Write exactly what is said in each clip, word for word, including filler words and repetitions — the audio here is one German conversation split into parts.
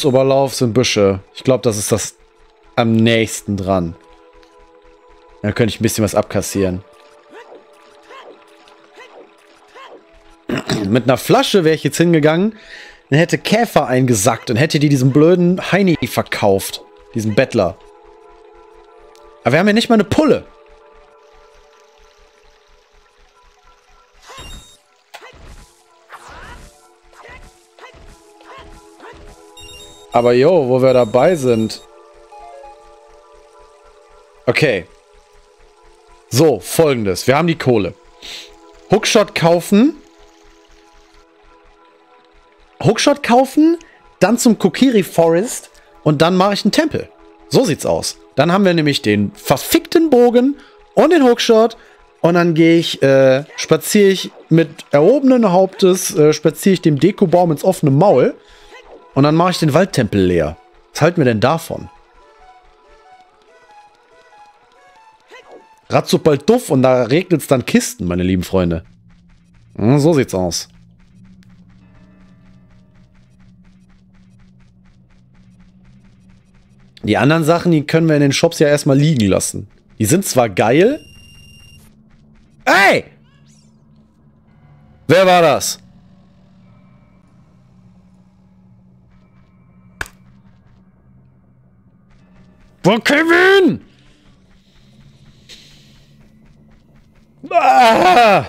Flussoberlauf sind Büsche. Ich glaube, das ist das am nächsten dran. Da könnte ich ein bisschen was abkassieren. Mit einer Flasche wäre ich jetzt hingegangen, dann hätte Käfer eingesackt und hätte die diesen blöden Heini verkauft. Diesen Bettler. Aber wir haben ja nicht mal eine Pulle. Aber jo, wo wir dabei sind. Okay. So, folgendes. Wir haben die Kohle. Hookshot kaufen. Hookshot kaufen, dann zum Kokiri Forest und dann mache ich einen Tempel. So sieht's aus. Dann haben wir nämlich den verfickten Bogen und den Hookshot und dann gehe ich, äh, spaziere ich mit erhobenen Hauptes, äh, spaziere ich dem Dekobaum ins offene Maul und dann mache ich den Waldtempel leer. Was halten wir denn davon? Ratzup bald duff und da regnet's dann Kisten, meine lieben Freunde. Hm, so sieht's aus. Die anderen Sachen, die können wir in den Shops ja erstmal liegen lassen. Die sind zwar geil. Ey! Wer war das? Wo Kevin? Ah!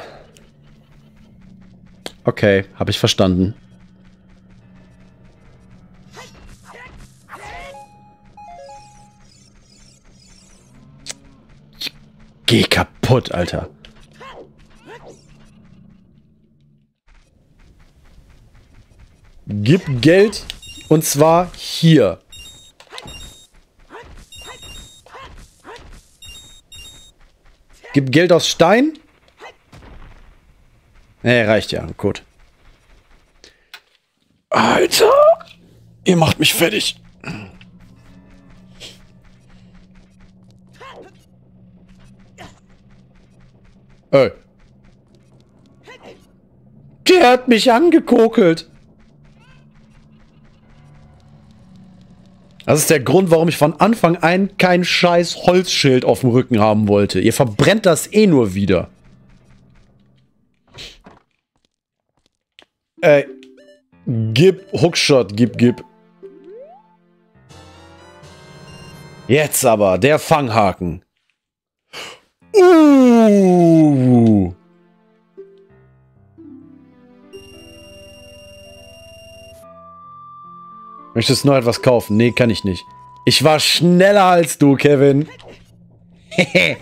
Okay, habe ich verstanden. Geh kaputt, Alter. Gib Geld. Und zwar hier. Gib Geld aus Stein. Nee, reicht ja. Gut. Alter. Ihr macht mich fertig. Ey. Der hat mich angekokelt. Das ist der Grund, warum ich von Anfang an kein scheiß Holzschild auf dem Rücken haben wollte. Ihr verbrennt das eh nur wieder. Ey. Gib Hookshot, gib, gib. Jetzt aber, der Fanghaken. Uh. Möchtest du noch etwas kaufen? Nee, kann ich nicht. Ich war schneller als du, Kevin. Hehe.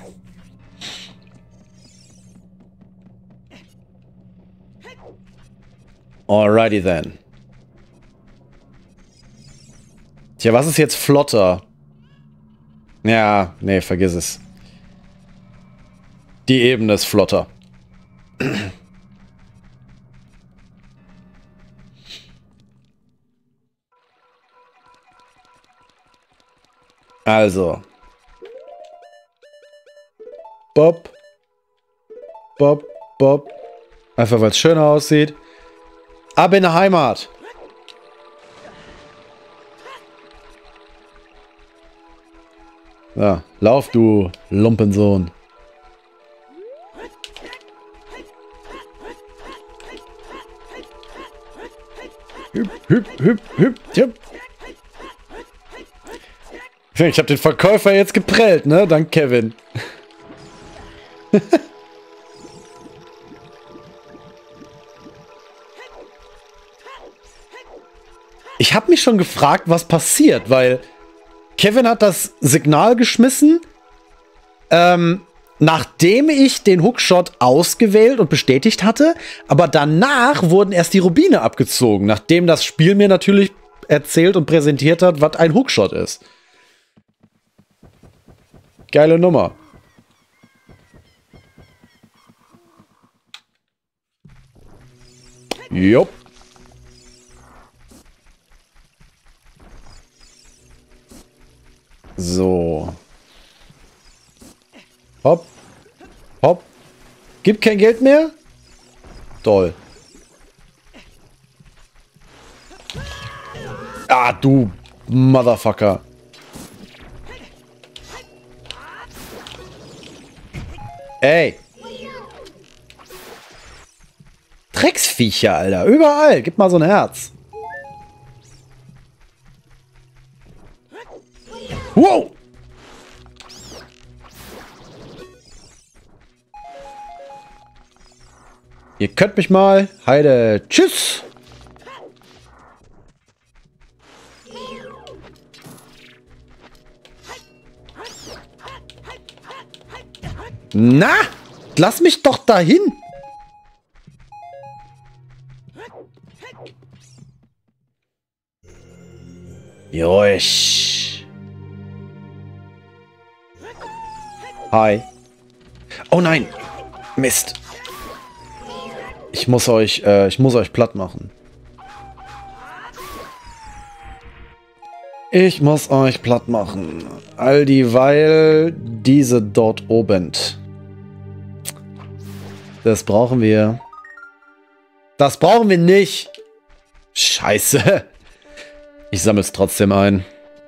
Alrighty then. Tja, was ist jetzt flotter? Ja, nee, vergiss es. Die Ebene ist flotter. Also. Bob. Bob, Bob. Einfach weil es schöner aussieht. Ab in die Heimat. Ja, lauf, du Lumpensohn. Hüp, hüp, hüp, hüp, hüp. Ich habe den Verkäufer jetzt geprellt, ne? Dank Kevin. Ich habe mich schon gefragt, was passiert, weil Kevin hat das Signal geschmissen, ähm, nachdem ich den Hookshot ausgewählt und bestätigt hatte, aber danach wurden erst die Rubine abgezogen, nachdem das Spiel mir natürlich erzählt und präsentiert hat, was ein Hookshot ist. Geile Nummer. Jupp. So. Hopp. Hopp. Gibt kein Geld mehr? Toll. Ah, du Motherfucker. Ey. Drecksviecher, Alter. Überall. Gib mal so ein Herz. Wow. Ihr könnt mich mal. Heide. Tschüss. Na, lass mich doch dahin. Joisch. Hi. Oh nein. Mist. Ich muss euch, äh, ich muss euch platt machen. Ich muss euch platt machen. All dieweil diese dort oben. Das brauchen wir. Das brauchen wir nicht. Scheiße. Ich sammle es trotzdem ein.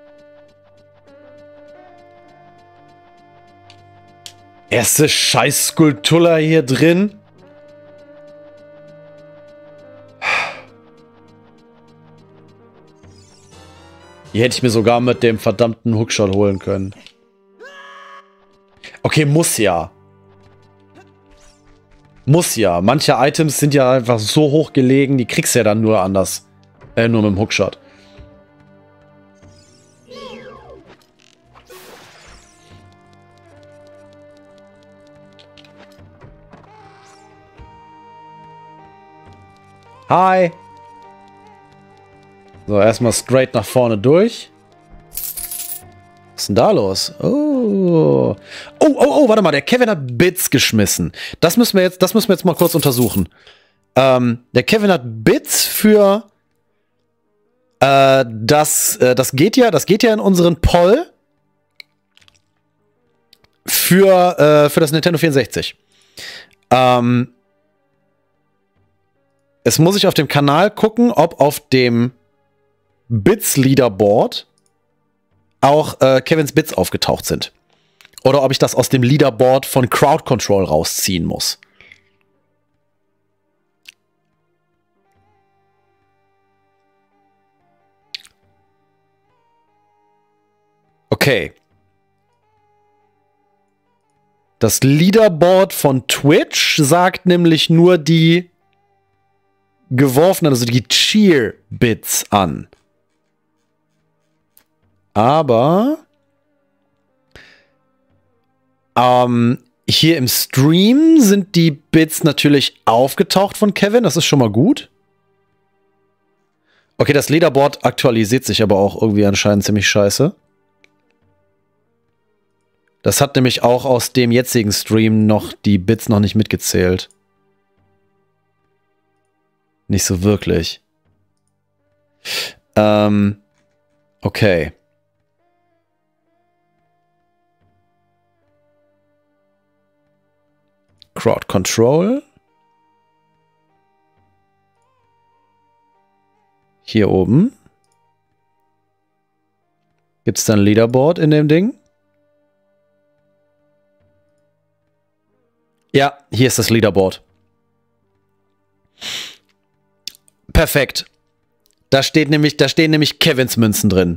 Erste Scheißskulptur hier drin. Die hätte ich mir sogar mit dem verdammten Hookshot holen können. Okay, muss ja. Muss ja. Manche Items sind ja einfach so hoch gelegen, die kriegst du ja dann nur anders. Äh, nur mit dem Hookshot. Hi. So, erstmal straight nach vorne durch. Was ist denn da los? Oh. Oh, oh, oh, warte mal, der Kevin hat Bits geschmissen. Das müssen wir jetzt, das müssen wir jetzt mal kurz untersuchen. Ähm, der Kevin hat Bits für äh, das, äh, das geht ja, das geht ja in unseren Poll für, äh, für das Nintendo vierundsechzig. Ähm, es muss ich auf dem Kanal gucken, ob auf dem Bits Leaderboard auch äh, Kevins Bits aufgetaucht sind. Oder ob ich das aus dem Leaderboard von Crowd Control rausziehen muss. Okay. Das Leaderboard von Twitch sagt nämlich nur die geworfenen, also die Cheer-Bits an. Aber ähm, hier im Stream sind die Bits natürlich aufgetaucht von Kevin. Das ist schon mal gut. Okay, das Leaderboard aktualisiert sich aber auch irgendwie anscheinend ziemlich scheiße. Das hat nämlich auch aus dem jetzigen Stream noch die Bits noch nicht mitgezählt. Nicht so wirklich. Ähm, okay. Crowd Control. Hier oben. Gibt es dann ein Leaderboard in dem Ding? Ja, hier ist das Leaderboard. Perfekt. Da steht nämlich, da stehen nämlich Kevins Münzen drin.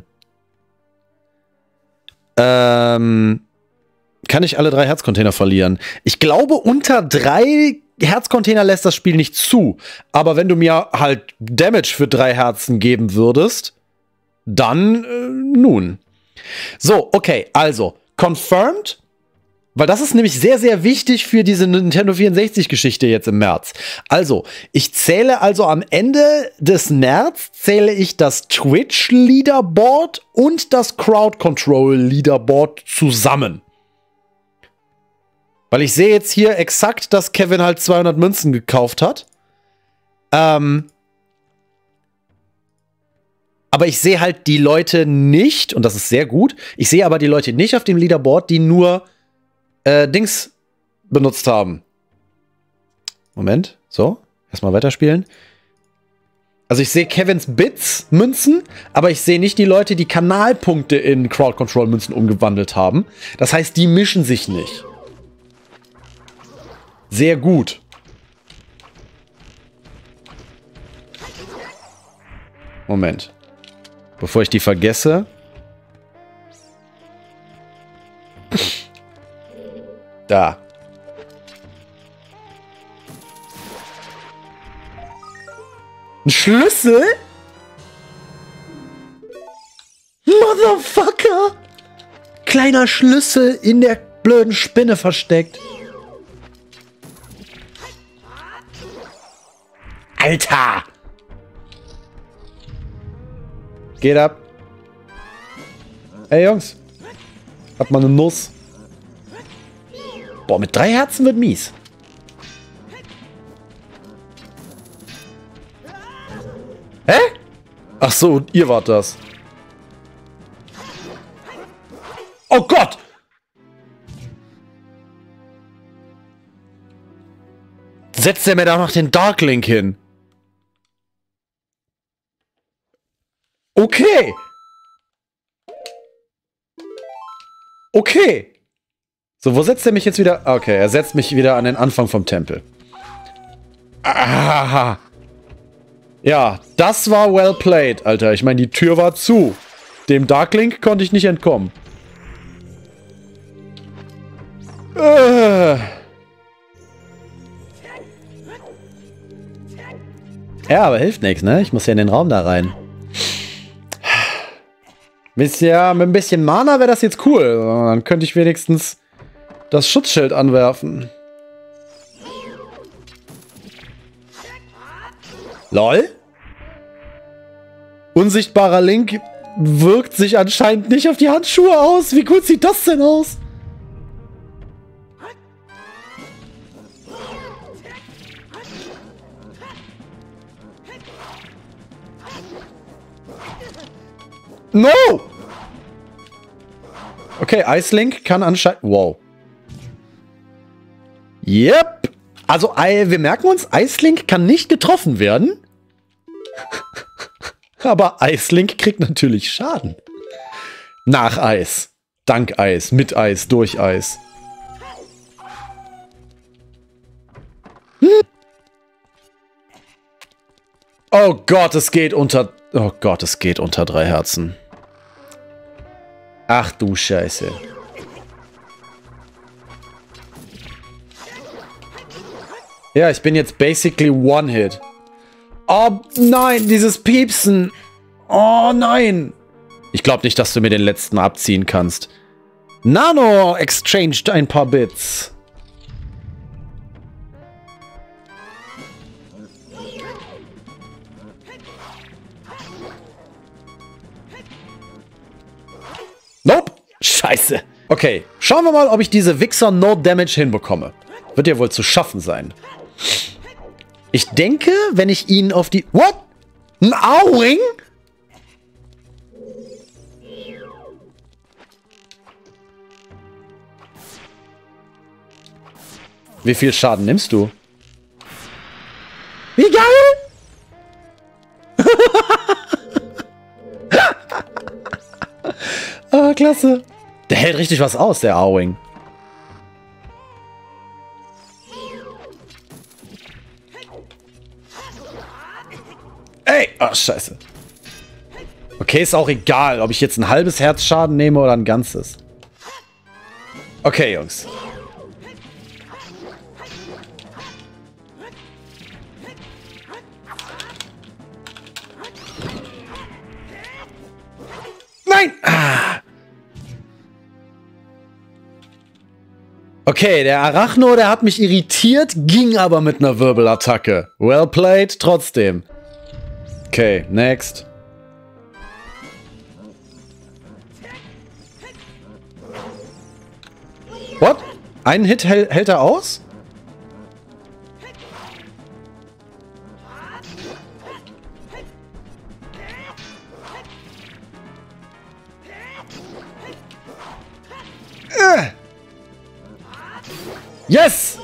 Ähm, kann ich alle drei Herzcontainer verlieren? Ich glaube, unter drei Herzcontainer lässt das Spiel nicht zu. Aber wenn du mir halt Damage für drei Herzen geben würdest, dann äh, nun. So, okay, also, confirmed. Weil das ist nämlich sehr, sehr wichtig für diese Nintendo vierundsechzig-Geschichte jetzt im März. Also, ich zähle also am Ende des März, zähle ich das Twitch-Leaderboard und das Crowd-Control-Leaderboard zusammen. Weil ich sehe jetzt hier exakt, dass Kevin halt zweihundert Münzen gekauft hat. Ähm... Aber ich sehe halt die Leute nicht, und das ist sehr gut, ich sehe aber die Leute nicht auf dem Leaderboard, die nur Äh, Dings benutzt haben. Moment, so, erstmal weiterspielen. Also ich sehe Kevins Bits, Münzen, aber ich sehe nicht die Leute, die Kanalpunkte in Crowd Control Münzen umgewandelt haben. Das heißt, die mischen sich nicht. Sehr gut. Moment. Bevor ich die vergesse. Da. Ein Schlüssel? Motherfucker! Kleiner Schlüssel in der blöden Spinne versteckt. Alter! Geht ab. Hey Jungs. Hat mal eine Nuss. Boah, mit drei Herzen wird mies. Hä? Ach so, ihr wart das. Oh Gott! Setzt er mir da noch den Dark Link hin? Okay. Okay. So, wo setzt er mich jetzt wieder? Okay, er setzt mich wieder an den Anfang vom Tempel. Ah. Ja, das war well played, Alter. Ich meine, die Tür war zu. Dem Darklink konnte ich nicht entkommen. Äh. Ja, aber hilft nichts, ne? Ich muss ja in den Raum da rein. Ja, mit ein bisschen Mana wäre das jetzt cool. Dann könnte ich wenigstens das Schutzschild anwerfen. Lol? Unsichtbarer Link wirkt sich anscheinend nicht auf die Handschuhe aus. Wie gut sieht das denn aus? No! Okay, Ice Link kann anscheinend... Wow. Yep. Also, wir merken uns, Ice Link kann nicht getroffen werden. Aber Ice Link kriegt natürlich Schaden. Nach Eis. Dank Eis. Mit Eis. Durch Eis. Hm. Oh Gott, es geht unter... Oh Gott, es geht unter drei Herzen. Ach du Scheiße. Ja, ich bin jetzt basically One-Hit. Oh nein, dieses Piepsen. Oh nein. Ich glaube nicht, dass du mir den letzten abziehen kannst. Nano exchanged ein paar Bits. Nope. Scheiße. Okay, schauen wir mal, ob ich diese Wichser No Damage hinbekomme. Wird ja wohl zu schaffen sein. Ich denke, wenn ich ihn auf die... What? Ein Auring? Wie viel Schaden nimmst du? Wie geil! Ah, klasse. Der hält richtig was aus, der Arwing. Ey! Ach, scheiße. Okay, ist auch egal, ob ich jetzt ein halbes Herzschaden nehme oder ein ganzes. Okay, Jungs. Nein! Ah. Okay, der Arachno, der hat mich irritiert, ging aber mit einer Wirbelattacke. Well played, trotzdem. Okay, next. What? Einen Hit hält, hält er aus? Äh. Yes!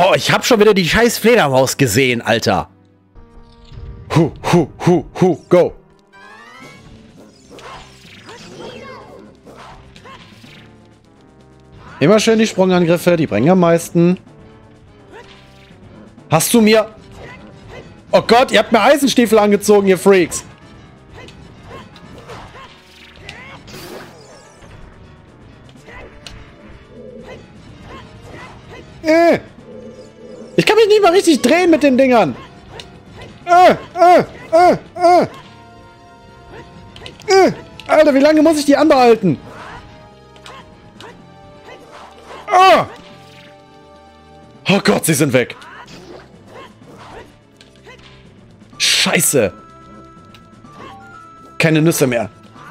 Oh, ich hab schon wieder die scheiß Fledermaus gesehen, Alter. Hu, hu, hu, hu, go. Immer schön die Sprungangriffe, die bringen am meisten. Hast du mir... Oh Gott, ihr habt mir Eisenstiefel angezogen, ihr Freaks. Äh. Ich kann mich nicht mal richtig drehen mit den Dingern. Äh, äh, äh, äh. Äh. Alter, wie lange muss ich die anbehalten? Oh. Oh Gott, sie sind weg. Scheiße. Keine Nüsse mehr.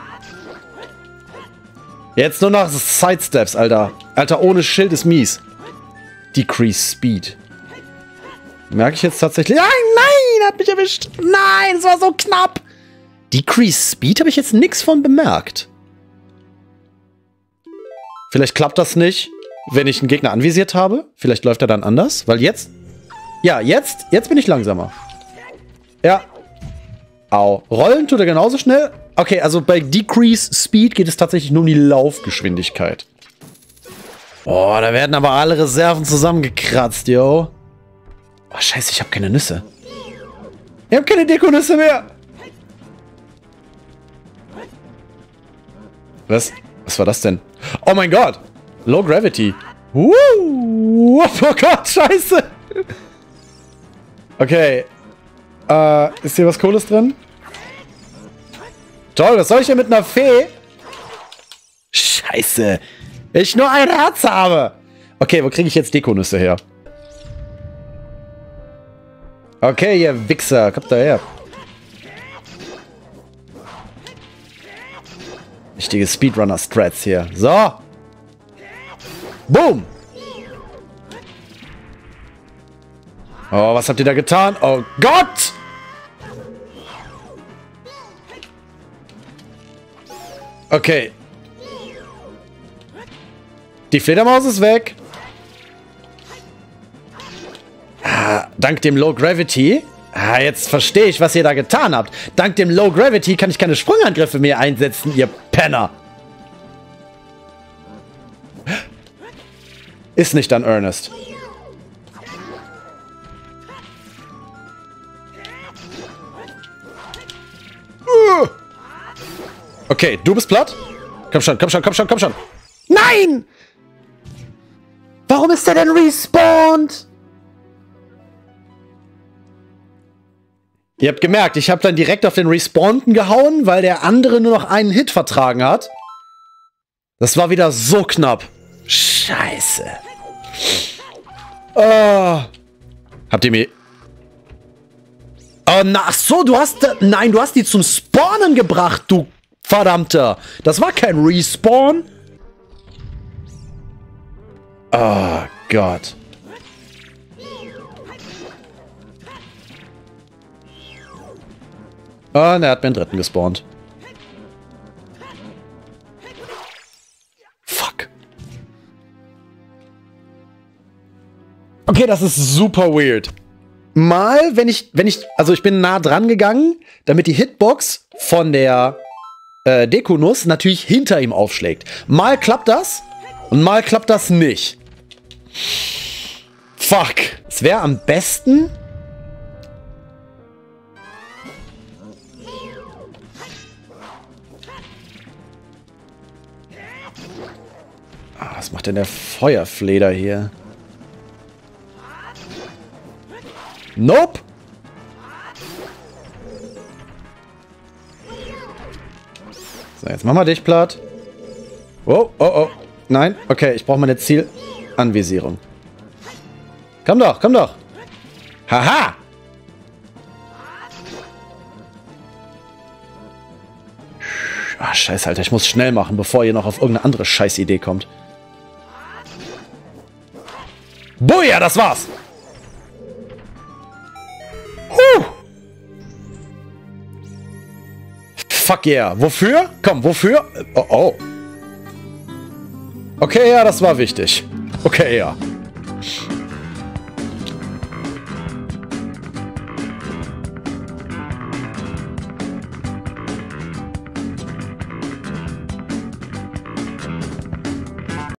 Jetzt nur noch Sidesteps, Alter. Alter, ohne Schild ist mies. Decrease Speed. Merke ich jetzt tatsächlich... Nein, nein, hat mich erwischt. Nein, es war so knapp. Decrease Speed habe ich jetzt nichts von bemerkt. Vielleicht klappt das nicht, wenn ich einen Gegner anvisiert habe. Vielleicht läuft er dann anders, weil jetzt... Ja, jetzt, jetzt bin ich langsamer. Ja. Au. Rollen tut er genauso schnell. Okay, also bei Decrease Speed geht es tatsächlich nur um die Laufgeschwindigkeit. Oh, da werden aber alle Reserven zusammengekratzt, yo. Oh, scheiße, ich habe keine Nüsse. Ich habe keine Dekonüsse mehr. Was? Was war das denn? Oh mein Gott. Low Gravity. Uh, oh Gott, scheiße. Okay. Äh, ist hier was Cooles drin? Toll, was soll ich denn mit einer Fee? Scheiße. Ich nur ein Herz habe. Okay, wo kriege ich jetzt Dekonüsse her? Okay, ihr Wichser, kommt daher. Richtige Speedrunner-Strats hier. So. Boom. Oh, was habt ihr da getan? Oh Gott! Okay. Die Fledermaus ist weg. Ah, dank dem Low Gravity. Ah, jetzt verstehe ich, was ihr da getan habt. Dank dem Low Gravity kann ich keine Sprungangriffe mehr einsetzen, ihr Penner. Ist nicht an Ernest. Okay, du bist platt. Komm schon, komm schon, komm schon, komm schon. Nein! Warum ist der denn respawned? Ihr habt gemerkt, ich habe dann direkt auf den Respawnten gehauen, weil der andere nur noch einen Hit vertragen hat. Das war wieder so knapp. Scheiße. Oh. Habt ihr mir... Oh, na, ach so, du hast... Nein, du hast die zum Spawnen gebracht, du Verdammter. Das war kein Respawn. Oh Gott. Oh, und er hat mir einen dritten gespawnt. Fuck. Okay, das ist super weird. Mal, wenn ich, wenn ich, also ich bin nah dran gegangen, damit die Hitbox von der äh, Dekonuss natürlich hinter ihm aufschlägt. Mal klappt das und mal klappt das nicht. Fuck. Es wäre am besten... Ah, was macht denn der Feuerfleder hier? Nope. So, jetzt machen wir dich platt. Oh, oh, oh. Nein, okay, ich brauche meine Zielanvisierung. Komm doch, komm doch. Haha! Ah, scheiße, Alter, ich muss schnell machen, bevor ihr noch auf irgendeine andere Scheißidee kommt. Boja, das war's! Huh. Fuck yeah. Wofür? Komm, wofür? Oh, oh. Okay, ja, das war wichtig. Okay, ja.